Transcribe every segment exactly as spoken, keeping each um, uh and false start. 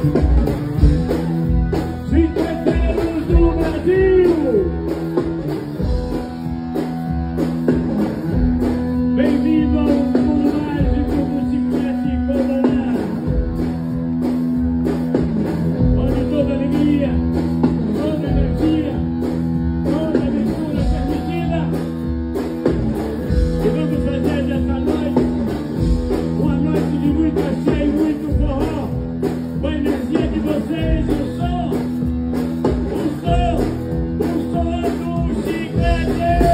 Cinquenteiros do Brasil! Bem-vindo ao mundo mágico do Chiclete Colorá, onde toda alegria, toda energia, toda mistura permitida. E vamos fazer dessa noite uma noite de muito axé e muito forró, com a energia de vocês, o som, o som, o som do Chiclete!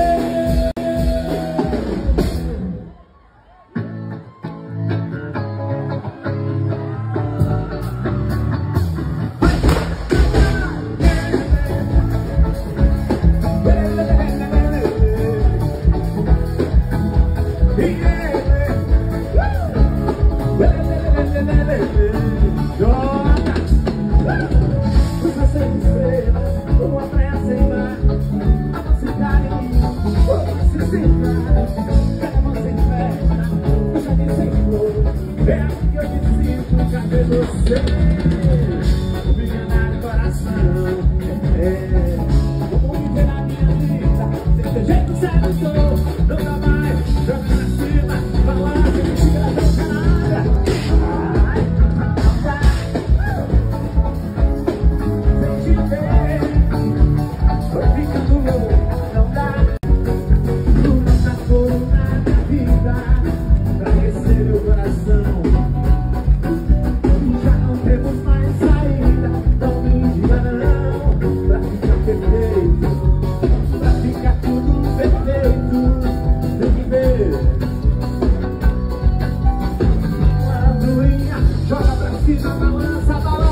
Joga pra cima, balança, balança.